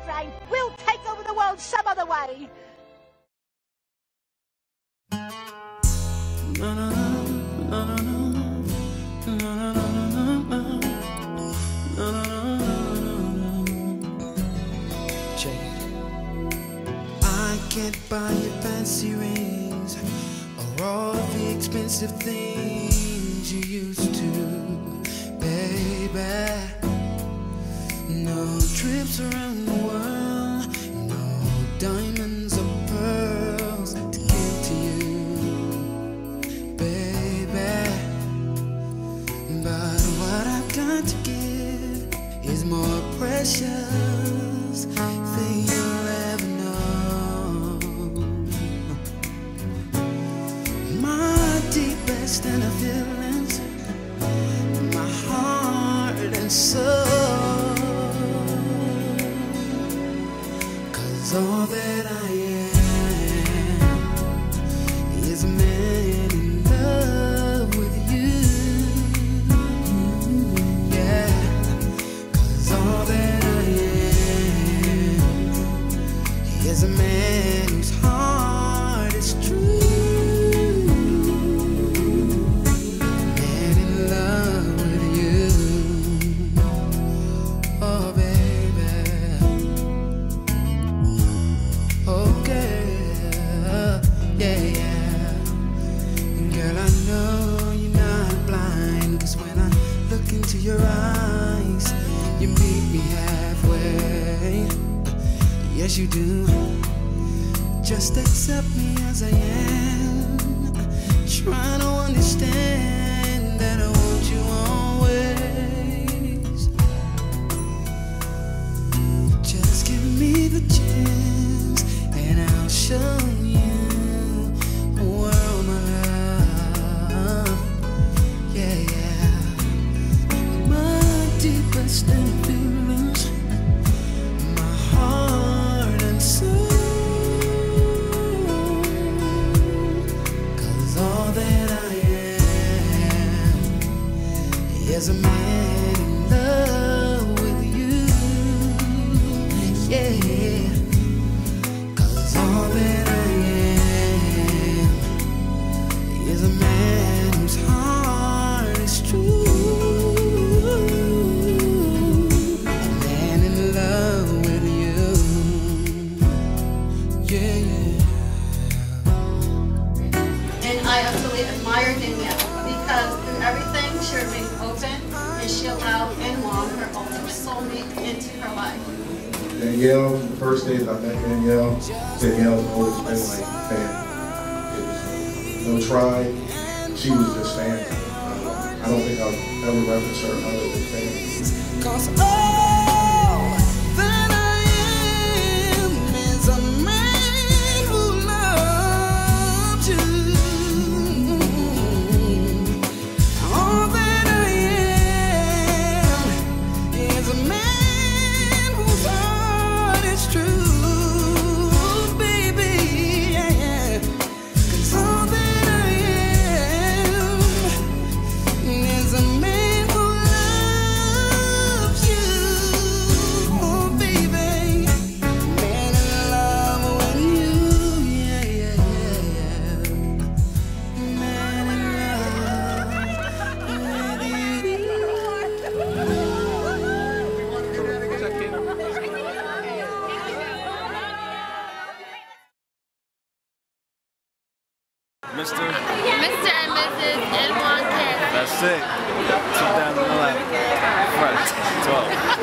train. We'll take over the world some other way. I can't buy you fancy rings or all the expensive things you used to, baby. No trips around the world, no diamonds or pearls to give to you, baby. But what I've got to give is more precious than you'll ever know. My deepest inner feelings, my heart and soul. 'Cause all that I am is a man in love with you. Yeah. 'Cause all that I am is a man whose heart is true. Man in love with you. Oh, baby. Okay. Yeah, yeah. Girl, I know you're not blind, 'cause when I look into your eyes, you meet me halfway. Yes, you do. Just accept me as I am. Try to understand that I want you always. Just give me the chance and I'll show you the world, my love. Yeah, yeah. My deepest inner feelings, my heart and soul. 'Cause all that I am is a man in love with you. Yeah. 'Cause all that I am is a man whose heart is true. A man in love with you. Yeah, yeah. And I absolutely admire Danielle because through everything she remained open and she allowed Enwan, her ultimate soulmate, into her life. Danielle, the first day that I met Danielle's always been like family. It was no tribe, she was just family. I don't think I'll ever reference her other than family. 'Cause all that I am is a man who loves you. All that I am is a man whose heart is true, baby. Yeah. 'Cause all that I am is a man who loves you. Oh, baby. Man in love with you. Yeah, yeah, yeah, yeah. Man in love with you. Mr. Mr. and Mrs. Enwan Casson. That's it. Sit down on the left. Front. 12.